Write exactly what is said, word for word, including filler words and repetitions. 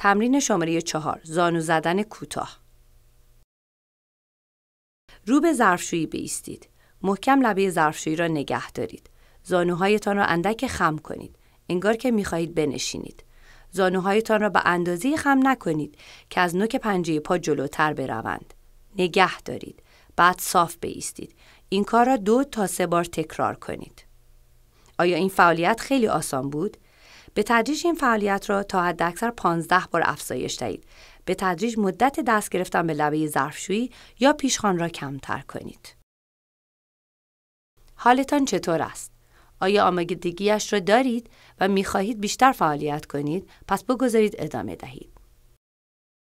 تمرین شماره چهار، زانو زدن کوتاه. رو به ظرفشویی بایستید. محکم لبه ظرفشویی را نگه دارید. زانوهایتان را اندک خم کنید. انگار که می‌خواهید بنشینید. زانوهایتان را به اندازه خم نکنید که از نوک پنجه پا جلوتر بروند. نگه دارید. بعد صاف بایستید. این کار را دو تا سه بار تکرار کنید. آیا این فعالیت خیلی آسان بود؟ به تدریج این فعالیت را تا حداکثر پانزده بار افزایش دهید. به تدریج مدت دست گرفتن به لبه ظرفشویی یا پیشخوان را کمتر کنید. حالتان چطور است؟ آیا آمادگی‌اش را دارید و می‌خواهید بیشتر فعالیت کنید؟ پس بگذارید ادامه دهید.